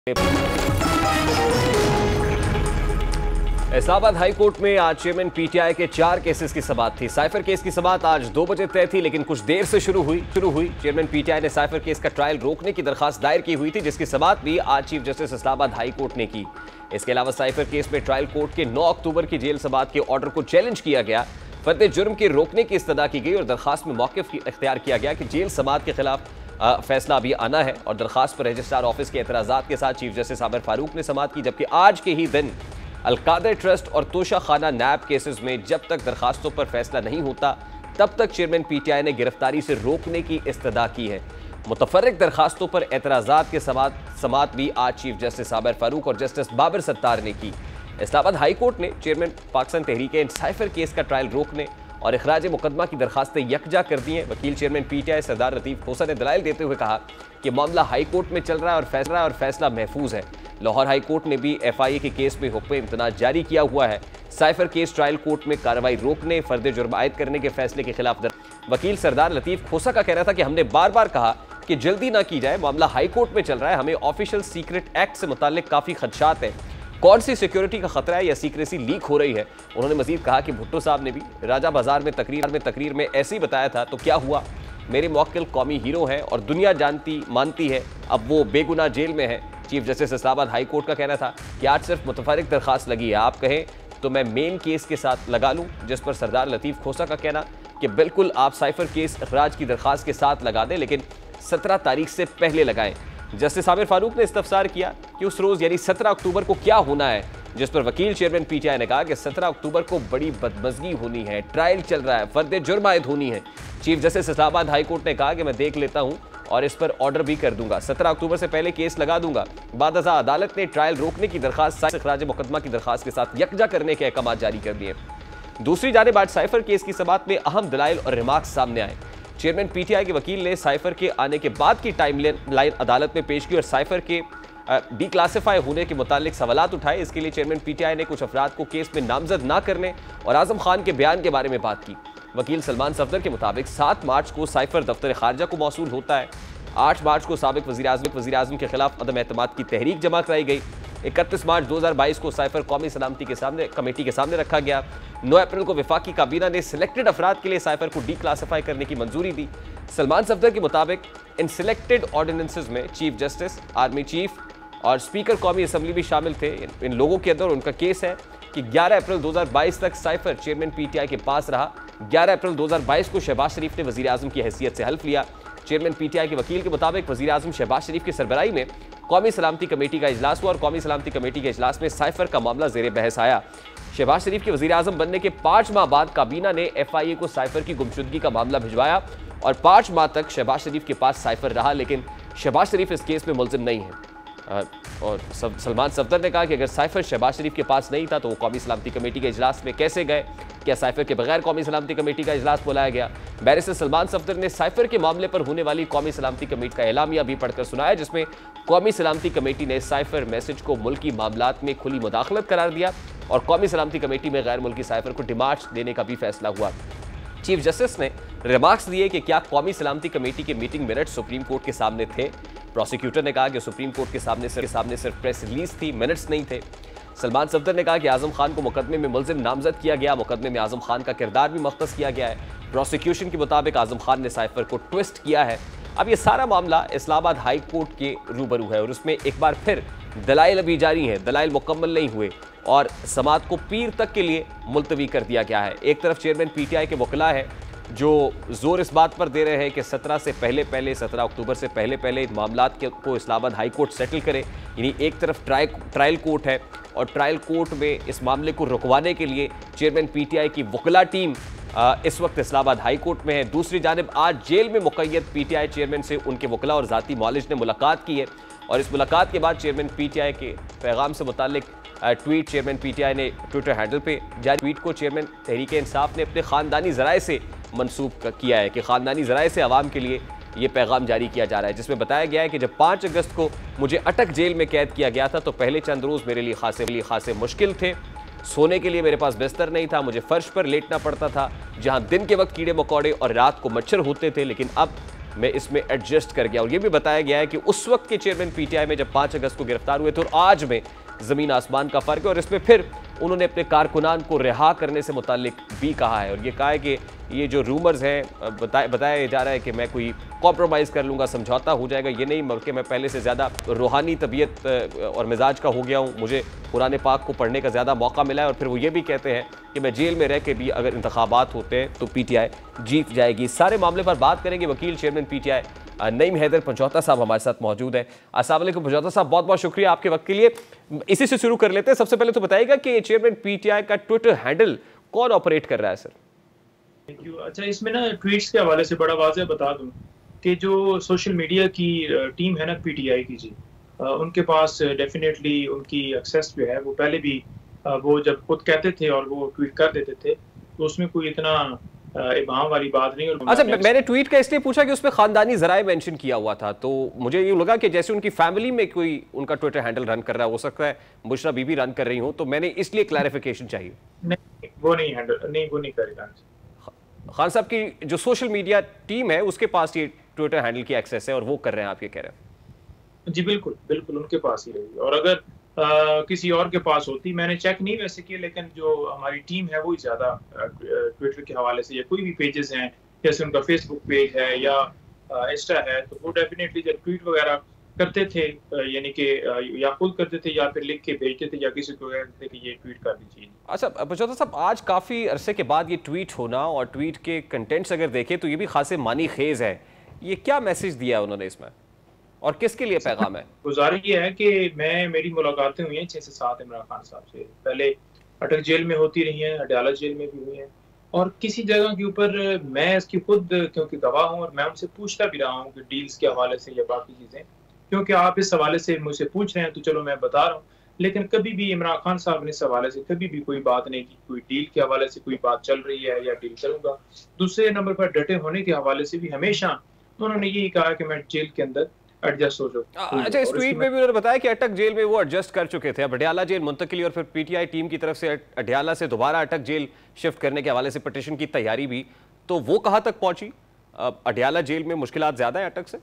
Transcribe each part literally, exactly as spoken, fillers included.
Islamabad high court में आज chairman PTI के चार केसेस की समाअत थी। साइफर केस की समाअत आज दो बजे तय थी, लेकिन कुछ देर से शुरू हुई शुरू हुई चेयरमैन पीटीआई ने साइफर केस का ट्रायल रोकने की दरखास्त दायर की हुई थी, जिसकी समाअत भी आज chief justice Islamabad high court ने की। इसके अलावा साइफर केस में ट्रायल कोर्ट के नौ अक्टूबर की जेल समाअत के ऑर्डर को चैलेंज किया गया। फर्द जुर्म के रोकने की इस्तदा की गई और दरखास्त में मौक़िफ़ इख्तियार किया गया कि जेल समाअत के खिलाफ आ, फैसला अभी आना है और दरखास्त पर रजिस्ट्रार ऑफिस के एतराज़ात के साथ चीफ जस्टिस आमिर फारूक ने समाअत की। जबकि आज के ही दिन अलकादर ट्रस्ट और तोशा खाना नैब केसेस में जब तक दरखास्तों पर फैसला नहीं होता तब तक चेयरमैन पीटीआई ने गिरफ्तारी से रोकने की इस्तदा की है। मुतफर्रिक दरखास्तों पर एतराज़ात के समाअत भी आज चीफ जस्टिस आमिर फारूक और जस्टिस बाबर सत्तार ने की। इस्लामाबाद हाई कोर्ट ने chairman Pakistan Tehreek cipher case का ट्रायल रोकने और इखराज मुकदमा की दरखास्तें यकजा कर दी हैं। वकील चेयरमैन पीटीआई सरदार लतीफ़ खोसा ने दलाइल देते हुए कहा कि मामला हाई कोर्ट में चल रहा है और फैसला और फैसला महफूज है। लाहौर हाई कोर्ट ने भी एफ आई ए के केस में हुक्म इम्तना जारी किया हुआ है। साइफर केस ट्रायल कोर्ट में कार्रवाई रोकने, फर्द जुर्म आयद करने के फैसले के खिलाफ दर वकील सरदार लतीफ़ खोसा का कहना था कि हमने बार बार कहा कि जल्दी ना की जाए, मामला हाई कोर्ट में चल रहा है, हमें ऑफिशियल सीक्रेट एक्ट से मुताल्लिक काफ़ी खदशात है, कौन सी सिक्योरिटी का खतरा है या सीक्रेसी लीक हो रही है। उन्होंने मजीद कहा कि भुट्टो साहब ने भी राजा बाजार में तकरीर में तकरीर में ऐसे ही बताया था, तो क्या हुआ, मेरे मौक्किल कौमी हीरो हैं और दुनिया जानती मानती है, अब वो बेगुनाह जेल में है। Chief justice Islamabad high court का कहना था कि आज सिर्फ मुतफर्रिक दरखास्त लगी है, आप कहें तो मैं मेन केस के साथ लगा लूँ, जिस पर सरदार लतीफ़ खोसा का कहना कि बिल्कुल आप साइफर केस अखराज की दरखास्त के साथ लगा दें, लेकिन सत्रह तारीख से पहले लगाएं। जस्टिस आमिर फारूक ने इस्तफसार किया कि उस रोज़ यानी सत्रह अक्टूबर को क्या होना है, जिस पर वकील चेयरमैन पीटीआई ने कहा कि सत्रह अक्टूबर को बड़ी बदमज़गी होनी है, ट्रायल चल रहा है, फर्द जुर्म आयद होनी है। Chief justice Islamabad high court ने कहा कि मैं देख लेता हूँ और इस पर ऑर्डर भी कर दूंगा, सत्रह अक्टूबर से पहले केस लगा दूंगा। बाद अज़ा अदालत ने ट्रायल रोकने की दरखास्त इखराज मुकदमा की दरखास्त के साथ यकजा करने के अहकाम जारी कर दिए। दूसरी जानिब आज साइफर केस की समाअत में अहम दलाइल और रिमार्क्स सामने आए। चेयरमैन पीटीआई के वकील ने साइफर के आने के बाद की टाइम लाइन अदालत में पेश की और साइफर के डी क्लासीफाई होने के मुतालिक सवालात उठाए। इसके लिए चेयरमैन पीटीआई ने कुछ अफराद को केस में नामजद ना करने और आजम खान के बयान के बारे में बात की। वकील सलमान सफदर के मुताबिक सात मार्च को साइफर दफ्तर खारजा को मौसूल होता है। आठ मार्च को साबिक वज़ीर आज़म वज़ीर आज़म के खिलाफ अदम एतमाद की तहरीक जमा कराई गई। इकतीस मार्च दो हज़ार बाईस को साइफर कौमी सलामती के सामने कमेटी के सामने रखा गया। नौ अप्रैल को वफाकी काबीना ने सिलेक्टेड अफराद के लिए साइफर को डी क्लासीफाई करने की मंजूरी दी। सलमान सफदर के मुताबिक इन सिलेक्टेड ऑर्डिनेंसेस में चीफ जस्टिस, आर्मी चीफ और स्पीकर कौमी असम्बली भी शामिल थे। इन लोगों के अंदर उनका केस है कि ग्यारह अप्रैल दो हज़ार बाईस तक साइफर चेयरमैन पीटीआई के पास रहा। ग्यारह अप्रैल दो हज़ार बाईस को शहबाज शरीफ ने वज़ीर आज़म की हैसियत से हल्फ लिया। चेयरमैन पीटीआई के वकील के मुताबिक वज़ीर आज़म शहबाज शरीफ की सरबराही में कौमी सलामती कमेटी का इजलास हुआ और कौमी सलामती कमेटी के इजलास में साइफर का मामला ज़ेर बहस आया। शहबाज शरीफ के वज़ीर आज़म बनने के पाँच माह बाद काबीना ने एफ आई ए को साइफर की गुमशुदगी का मामला भिजवाया और पाँच माह तक शहबाज शरीफ के पास साइफर रहा, लेकिन शहबाज शरीफ इस केस में मुलजिम नहीं है। और सलमान सफदर ने कहा कि अगर साइफर शहबाज शरीफ के पास नहीं था तो वो कौमी सलामती कमेटी के इजलास में कैसे गए, क्या साइफर के बगैर कौमी सलामती कमेटी का इजलास बुलाया गया। बैरिस्टर सलमान सफदर ने साइफर के मामले पर होने वाली कौमी सलामती कमेटी का एलामिया भी पढ़कर सुनाया, जिसमें कौमी सलामती कमेटी ने साइफर मैसेज को मुल्की मामलात में खुली मुदाखलत करार दिया और कौमी सलामती कमेटी में गैर मुल्की साइफर को डिमार्च देने का भी फैसला हुआ। चीफ जस्टिस ने रिमार्क्स दिए कि क्या कौमी सलामती कमेटी के मीटिंग मिनट्स सुप्रीम कोर्ट के सामने थे। प्रोसिक्यूटर ने कहा कि सुप्रीम कोर्ट के सामने सिर्फ सामने सिर्फ प्रेस रिलीज थी, मिनट्स नहीं थे। सलमान सफदर ने कहा कि आजम खान को मुकदमे में मुलजिम नामजद किया गया, मुकदमे में आजम खान का किरदार भी मख्तस किया गया है। प्रोसिक्यूशन के मुताबिक आजम खान ने साइफर को ट्विस्ट किया है। अब ये सारा मामला इस्लामाबाद हाई कोर्ट के रूबरू है और उसमें एक बार फिर दलाइल अभी जारी हैं, दलाइल मुकम्मल नहीं हुए और समाअत को पीर तक के लिए मुलतवी कर दिया गया है। एक तरफ चेयरमैन पीटीआई के वकला है जो जोर इस बात पर दे रहे हैं कि सत्रह से पहले पहले सत्रह अक्टूबर से पहले पहले मामलात के को इस्लामाबाद हाई कोर्ट सेटल करे। यानी एक तरफ ट्रायल ट्रायल कोर्ट है और ट्रायल कोर्ट में इस मामले को रुकवाने के लिए चेयरमैन पीटीआई की वकला टीम आ, इस वक्त इस्लामाबाद हाई कोर्ट में है। दूसरी जानिब आज जेल में मुक़य्यद पीटीआई चेयरमैन से उनके वकला और ज़ाती मौलिज ने मुलाकात की है और इस मुलाकात के बाद चेयरमैन पीटीआई के पैगाम से मुतालिक ट्वीट चेयरमैन पीटीआई ने ट्विटर हैंडल पे जारी ट्वीट को चेयरमैन तहरीक इंसाफ ने अपने ख़ानदानी ज़राए से मनसूब किया है कि ख़ानदानी ज़राए से आवाम के लिए ये पैगाम जारी किया जा रहा है, जिसमें बताया गया है कि जब पाँच अगस्त को मुझे अटक जेल में कैद किया गया था तो पहले चंद रोज़ मेरे लिए खासे लिए खासे मुश्किल थे। सोने के लिए मेरे पास बिस्तर नहीं था, मुझे फर्श पर लेटना पड़ता था जहां दिन के वक्त कीड़े मकोड़े और रात को मच्छर होते थे, लेकिन अब मैं इसमें एडजस्ट कर गया। और ये भी बताया गया है कि उस वक्त के चेयरमैन पीटीआई में जब पाँच अगस्त को गिरफ्तार हुए थे और आज में ज़मीन आसमान का फ़र्क है। और इसमें फिर उन्होंने अपने कारकुनान को रिहा करने से मुतालिक भी कहा है और ये कहा है कि ये जो रूमर्स हैं बताया बताया जा रहा है कि मैं कोई कॉम्प्रोमाइज़ कर लूँगा, समझौता हो जाएगा, ये नहीं, बल्कि मैं पहले से ज़्यादा रूहानी तबीयत और मिजाज का हो गया हूँ, मुझे कुरान पाक को पढ़ने का ज़्यादा मौका मिला है। और फिर वो ये भी कहते हैं कि मैं जेल में रह के भी अगर इंतखाबात होते हैं तो पीटीआई जीत जाएगी। इस सारे मामले पर बात करेंगे वकील चेयरमैन पीटीआई नईम हैदर पंचौता साहब हमारे साथ मौजूद है। अस्सलाम वालेकुम पंचौता साहब, बहुत बहुत शुक्रिया आपके वक्त के लिए। इसी से शुरू कर लेते हैं। सबसे पहले तो बताइएगा कि चेयरमैन पीटीआई का ट्विटर हैंडल कौन ऑपरेट कर रहा है? Sir thank you. अच्छा, इसमें ना ट्वीट्स के हवाले से बड़ा वाज़ेह बता दूं कि जो सोशल मीडिया की टीम है ना पीटीआई की जी, उनके पास डेफिनेटली उनकी एक्सेस जो है वो पहले भी वो जब खुद कहते थे और वो ट्वीट कर देते थे तो उसमें कोई इतना इबाम वाली बात नहीं। और अच्छा, मैंने ट्वीट का इसलिए पूछा कि उसमें खानदानी जराए मेंशन किया हुआ था, तो मुझे ये लगा कि जैसे उनकी फैमिली में कोई उनका ट्विटर हैंडल रन कर रहा है, हो सकता है बुशरा बीबी रन कर रही हो, तो मैंने इसलिए क्लैरिफिकेशन चाहिए। नहीं, वो नहीं हैंडल नहीं वो नहीं करेगा। खान साहब की जो सोशल मीडिया टीम है उसके पास ये ट्विटर हैंडल की एक्सेस है और वो कर रहे हैं, आप ये कह रहे हैं? जी बिल्कुल बिल्कुल उनके पास ही रहेगी। और अगर आ, किसी और के पास होती, मैंने चेक नहीं वैसे किया, लेकिन जो हमारी टीम है वो ही ज्यादा ट्विटर के हवाले से या कोई भी पेजेस हैं, जैसे उनका फेसबुक पेज है या इंस्टा है, तो वो डेफिनेटली जब ट्वीट वगैरह करते थे यानी कि या खुद करते थे या फिर लिख के भेजते थे या किसी को कहते थे कि ये ट्वीट कर दीजिए। अच्छा पंचौता साहब, आज काफ़ी अरसे के बाद ये ट्वीट होना और ट्वीट के कंटेंट्स अगर देखें तो ये भी खासे मानी खेज है, ये क्या मैसेज दिया है उन्होंने इसमें और किसके लिए पैगाम है? गुजारिश ये है कि मैं मेरी मुलाकातें हुई हैं छः से सात इमरान खान साहब से, पहले अटक जेल में होती रही हैं, अडयाला जेल में भी हुई हैं, और किसी जगह के ऊपर मैं इसकी खुद क्योंकि गवाह हूँ और मैं उनसे पूछता भी रहा हूँ कि डील्स के हवाले से या बाकी चीज़ें, क्योंकि आप इस हवाले से मुझसे पूछ रहे हैं तो चलो मैं बता रहा हूँ, लेकिन कभी भी इमरान खान साहब ने इस हवाले से कभी भी कोई बात नहीं की, कोई डील के हवाले से कोई बात चल रही है या डील करूंगा। दूसरे नंबर पर डटे होने के हवाले से भी हमेशा उन्होंने यही कहा कि मैं जेल के अंदर एडजस्ट हो जाऊं। अच्छा, इस ट्वीट में भी उन्होंने बताया कि अटक जेल में वो एडजस्ट कर चुके थे, अब अडयाला जेल मुंतकिली और फिर पीटीआई टीम की तरफ से अडयाला से दोबारा अटक जेल शिफ्ट करने के हवाले से पिटीशन की तैयारी भी, तो वो कहाँ तक पहुंची? अडयाला जेल में मुश्किलात ज्यादा है अटक से?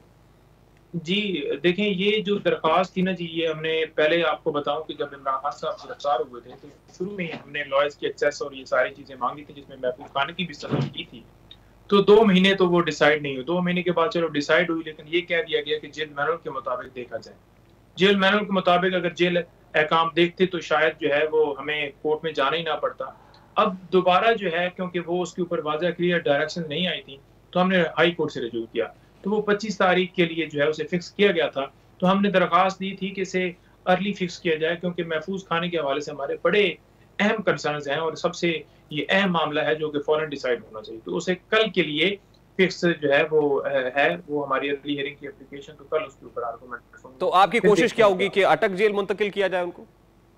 जी देखें, ये जो दरख्वास्त थी ना जी, ये हमने पहले आपको बताऊं कि जब इमरान खान साहब गिरफ्तार हुए थे तो शुरू में ही हमने लॉयर्स की एक्सेस और ये सारी चीजें मांगी थी, जिसमें महफूज खाने की भी सलाह की थी। तो दो महीने तो वो डिसाइड नहीं हुई, दो महीने के बाद चलो डिसाइड हुई, लेकिन ये कह दिया गया कि जेल मैनुअल के मुताबिक देखा जाए। जेल मैनुअल के मुताबिक अगर जेल अहकाम देखते तो शायद जो है वो हमें कोर्ट में जाना ही ना पड़ता। अब दोबारा जो है क्योंकि वो उसके ऊपर वाज़ह क्लियर डायरेक्शन नहीं आई थी तो हमने हाई कोर्ट से रजू किया, तो वो पच्चीस तारीख के लिए जो है उसे फिक्स किया गया था। तो हमने दरख्वास्त दी थी कि इसे अर्ली फिक्स किया जाए, क्योंकि महफूज खाने के हवाले से हमारे बड़े अहम कंसर्न्स हैं और सबसे ये अहम मामला है जो कि फौरन डिसाइड होना चाहिए। तो उसे कल के लिए फिक्स जो है वो है वो हमारी अर्ली हियरिंग की एप्लीकेशन, तो कल उसके ऊपर आर्गुमेंट। तो आपकी कोशिश क्या होगी कि अटक जेल मुंतकिल किया जाए उनको?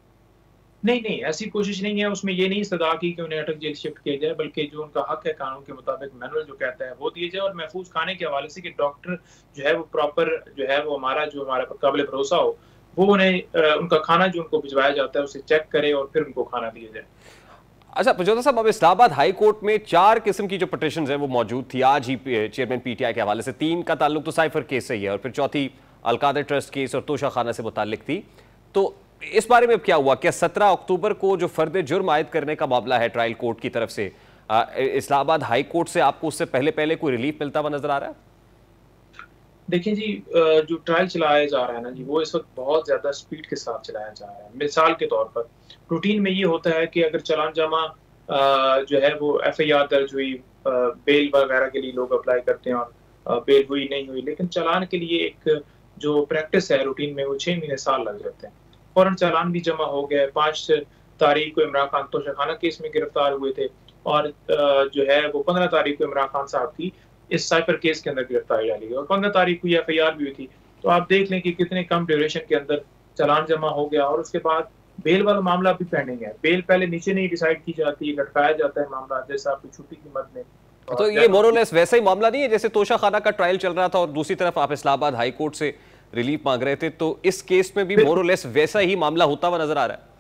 नहीं नहीं, ऐसी कोशिश नहीं है, उसमें ये नहीं सदा की कि उन्हें अटक जेल शिफ्ट किया जाए, बल्कि जो उनका हक है कानून के मुताबिक मैनुअल जो कहता है वो दिए जाए। और महफूज खाने के हवाले से कि डॉक्टर जो है वो प्रॉपर जो है वो हमारा जो हमारे पर काबिल भरोसा हो, वो उन्हें उनका खाना जो उनको भिजवाया जाता है उसे चेक करे और फिर उनको खाना दिया जाए। अच्छा पंचौता साहब, अब इस्लामाबाद हाई कोर्ट में चार किस्म की जो पिटीशन है वो मौजूद थी आज ही चेयरमैन पीटीआई के हवाले से। तीन का ताल्लुक तो साइफर केस से ही है और फिर चौथी अलकादर ट्रस्ट केस और तोशा खाना से मुतालिक थी। तो इस बारे में क्या हुआ? क्या सत्रह अक्टूबर को जो फर्द जुर्म आयद करने का मामला है ट्रायल कोर्ट की तरफ से, इस्लामाबाद हाई कोर्ट से आपको उससे पहले पहले कोई रिलीफ मिलता हुआ नजर आ रहा है? देखिए जी, जो ट्रायल चलाया जा रहा है ना जी, वो इस वक्त बहुत ज्यादा स्पीड के साथ चलाया जा रहा है। मिसाल के तौर पर रूटीन में ये होता है कि अगर चालान जमा जो है वो एफ आई आर दर्ज हुई, बेल वगैरह के लिए लोग अप्लाई करते हैं और बेल हुई नहीं हुई, लेकिन चालान के लिए एक जो प्रैक्टिस है रूटीन में वो छह महीने साल लग जाते हैं। फौरन चालान भी जमा हो गया। पाँच तारीख को इमरान खान तोशाखाना केस में गिरफ्तार हुए थे और जो है वो पंद्रह तारीख को इमरान खान साहब की इस साइफर केस के अंदर गिरफ्तारी डाली गई और पंद्रह तारीख को एफ आई आर भी हुई थी। तो आप देख लें कि कितने कम ड्यूरेशन के अंदर चालान जमा हो गया। और उसके बाद बेल वाला मामला भी पेंडिंग है। बेल पहले नीचे नहीं डिसाइड की जाती, लटकाया जाता है मामला, जैसा आपकी छुट्टी की मद में। तो ये मोरलेस वैसा ही मामला नहीं है जैसे तोशा खाना का ट्रायल चल रहा था और दूसरी तरफ आप इस्लामाबाद हाई कोर्ट से रिलीफ मांग रहे थे, तो इस केस में भी मोरलेस वैसा ही मामला होता हुआ नजर आ रहा है?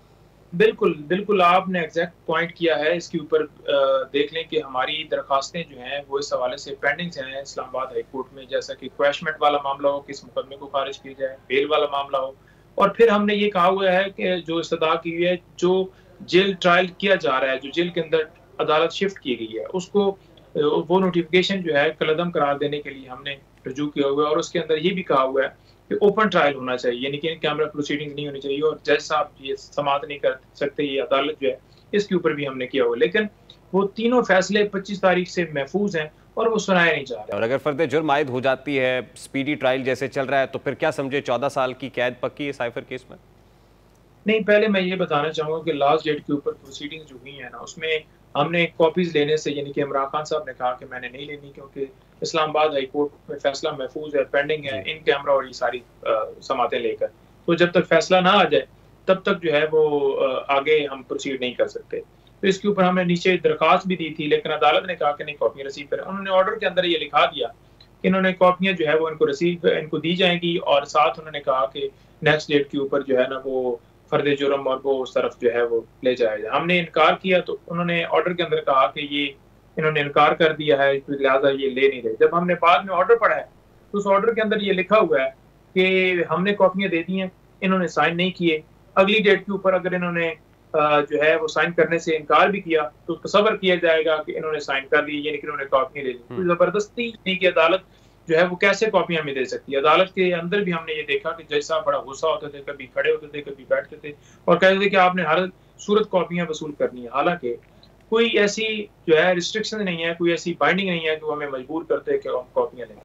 बिल्कुल, बिल्कुल आपने एग्ज़ैक्ट पॉइंट किया है इसके ऊपर। अ, देख लें कि हमारी दरख़्वास्तें जो हैं वो इस हवाले से पेंडिंग्स हैं इस्लामाबाद हाई कोर्ट में, जैसा कि क्वैशमेंट वाला मामला हो कि इस मुकदमे को ख़ारिज किया जाए, बेल वाला मामला हो। और फिर हमने ये कहा हुआ है कि जो इस्तदा की हुई है, जो जेल ट्रायल किया जा रहा है, जो जेल के अंदर अदालत शिफ्ट की गई है, उसको अ, वो नोटिफ़िकेशन जो है कलअदम करार देने के लिए हमने रुजू किया हुआ है। और उसके अंदर ये भी कहा हुआ है कि ओपन ट्रायल होना चाहिए, यानी कि इन कैमरा प्रोसीडिंग्स नहीं होनी चाहिए और जज साहब ये समाअत नहीं कर सकते, ये अदालत जो है, इसके ऊपर भी हमने किया हुआ है। लेकिन वो तीनों फैसले पच्चीस तारीख से महफूज हैं और वो सुनाए नहीं जा रहे। और अगर फर्द जुर्म आयद हो जाती है, स्पीडी ट्रायल जैसे चल रहा है, तो फिर क्या समझे चौदह साल की कैद पक्की है साइफर केस में? नहीं, पहले मैं ये बताना चाहूँगा कि लास्ट डेट के ऊपर प्रोसीडिंग्स जो हुई हैं ना, उसमें हमने कॉपीज़ लेने से, यानी कि इमरान खान साहब ने कहा कि मैंने नहीं लेनी क्योंकि इस्लामाबाद हाई कोर्ट में फैसला महफूज है, पेंडिंग है, इन कैमरा और ये सारी अ, समातें लेकर। तो जब तक फैसला ना आ जाए, तब तक जो है वो अ, आगे हम प्रोसीड नहीं कर सकते। तो इसके ऊपर हमने नीचे दरख्वास्त भी दी थी, लेकिन अदालत ने कहा कि नहीं, कॉपियाँ रिसीव करें। उन्होंने ऑर्डर के अंदर ये लिखा दिया कि इन्होंने कॉपियाँ जो है वो इनको रिसीव इनको दी जाएँगी और साथ उन्होंने कहा कि नेक्स्ट डेट के ऊपर जो है ना वो फर्द जुर्म और वो उस तरफ जो है वो ले जाएगा। हमने इनकार किया तो उन्होंने ऑर्डर के अंदर कहा कि ये इन्होंने इनकार कर दिया है, तो लिहाजा ये ले नहीं रहे। जब हमने बाद में ऑर्डर पढ़ा है, तो उस ऑर्डर के अंदर ये लिखा हुआ है कि हमने कॉपियाँ दे दी हैं, इन्होंने साइन नहीं किए। अगली डेट के ऊपर अगर इन्होंने अ, जो है वो साइन करने से इनकार भी किया, तो तसव्वुर किया जाएगा कि इन्होंने साइन कर दी, यानी कि इन्होंने कॉपियाँ ले ली। तो ज़बरदस्ती नहीं कि अदालत जो है वो कैसे कॉपियाँ हमें दे सकती है। अदालत के अंदर भी हमने ये देखा कि जज साहब बड़ा गुस्सा होते थे, कभी खड़े होते थे, कभी बैठते थे और कहते थे कि आपने हर सूरत कॉपियाँ वसूल करनी है। हालाँकि कोई ऐसी जो है रिस्ट्रिक्शन नहीं है, कोई ऐसी बाइंडिंग नहीं है कि वो हमें मजबूर करते हैं कि हम कॉपियाँ लें।